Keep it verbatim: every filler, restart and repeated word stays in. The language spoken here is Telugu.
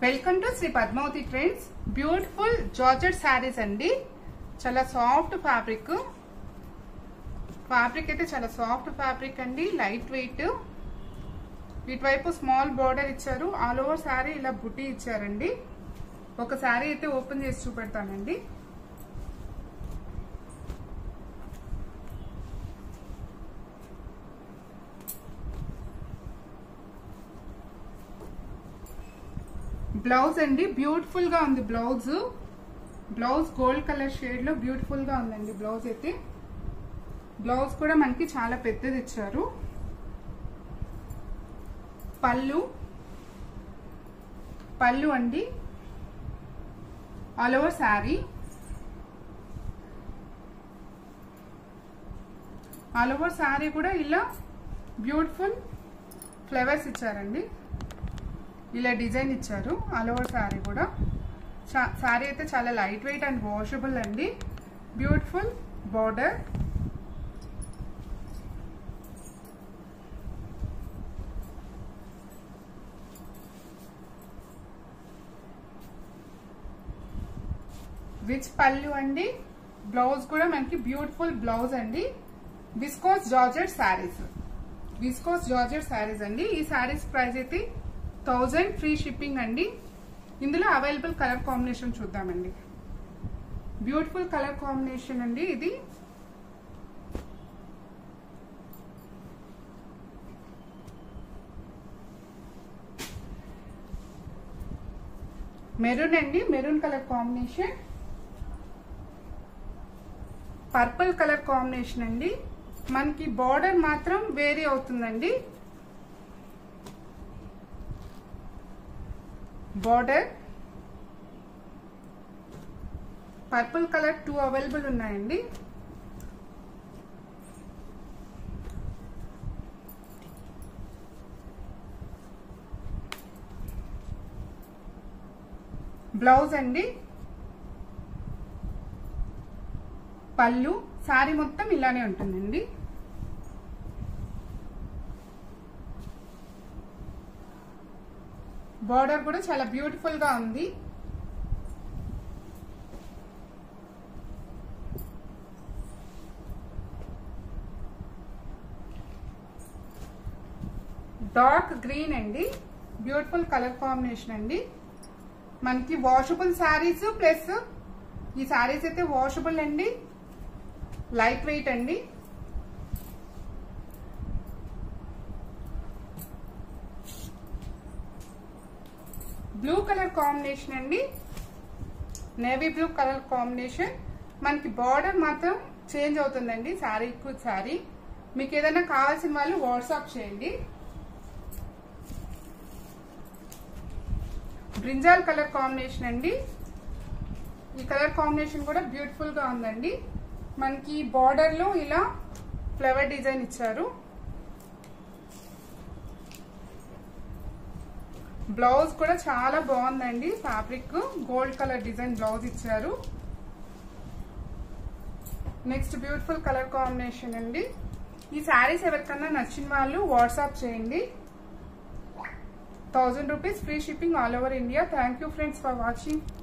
Welcome to Shri Padmavathi trends. Beautiful georgette saris అండి. చాలా సాఫ్ట్ ఫ్యాబ్రిక్ ఫ్యాబ్రిక్ అయితే చాలా సాఫ్ట్ ఫ్యాబ్రిక్ అండి, లైట్ వెయిట్. ఇటువైపు స్మాల్ బోర్డర్ ఇచ్చారు, ఆల్ ఓవర్ శారీ ఇలా బుట్టి ఇచ్చారండి. ఒక శారీ అయితే ఓపెన్ చేసి చూపెడతానండి. బ్లౌజ్ అండి, బ్యూటిఫుల్ గా ఉంది blouse. Blouse gold colour shade లో బ్యూటిఫుల్ గా ఉందండి బ్లౌజ్ అయితే. బ్లౌజ్ కూడా మనకి చాలా పెద్దది ఇచ్చారు. పళ్ళు పళ్ళు అండి, all over sari all over sari కూడా ఇలా బ్యూటిఫుల్ ఫ్లవర్స్ ఇచ్చారండి. ఇలా డిజైన్ ఇచ్చారు ఆల్ ఓవర్ శారీ కూడా. శారీ అయితే చాలా లైట్ వెయిట్ అండ్ వాషబుల్ అండి. Beautiful border. రిచ్ పళ్ళు అండి. బ్లౌజ్ కూడా మనకి బ్యూటిఫుల్ బ్లౌజ్ అండి. Viscose georgette saris viscose georgette saris అండి. ఈ శారీస్ ప్రైస్ అయితే థౌజండ్, ఫ్రీ షిప్పింగ్ అండి. ఇందులో అవైలబుల్ కలర్ కాంబినేషన్ చూద్దామండి. బ్యూటిఫుల్ కలర్ కాంబినేషన్ అండి ఇది. మెరూన్ అండి, maroon colour combination. Purple colour combination అండి. మనకి బార్డర్ మాత్రం వేరీ అవుతుందండి. Border purple colour too available ఉన్నాయండి. బ్లౌజ్ అండి, పళ్ళు. శారీ మొత్తం ఇలానే ఉంటుందండి. బార్డర్ కూడా చాలా బ్యూటిఫుల్ గా ఉంది. డార్క్ గ్రీన్ అండి, బ్యూటిఫుల్ కలర్ కాంబినేషన్ అండి. మనకి వాషబుల్ శారీస్ ప్లస్ ఈ శారీస్ అయితే వాషబుల్ అండి, లైట్ వెయిట్ అండి. బ్లూ కలర్ కాంబినేషన్ అండి, నేవీ బ్లూ కలర్ కాంబినేషన్. మనకి బార్డర్ మాత్రం చేంజ్ అవుతుందండి శారీకి శారీ. మీకు ఏదైనా కావాల్సిన వాళ్ళు వాట్సాప్ చేయండి. బ్రింజాల్ కలర్ కాంబినేషన్ అండి. ఈ కలర్ కాంబినేషన్ కూడా బ్యూటిఫుల్ గా ఉందండి. మనకి బార్డర్ లో ఇలా ఫ్లవర్ డిజైన్ ఇచ్చారు. బ్లౌజ్ కూడా చాలా బాగుందండి. Fabric gold colour design blouse ఇచ్చారు. నెక్స్ట్ బ్యూటిఫుల్ కలర్ కాంబినేషన్ అండి. ఈ శారీస్ ఎవరికన్నా నచ్చిన వాళ్ళు వాట్సాప్ చేయండి. Thousand rupees free shipping all over India. Thank you friends for watching.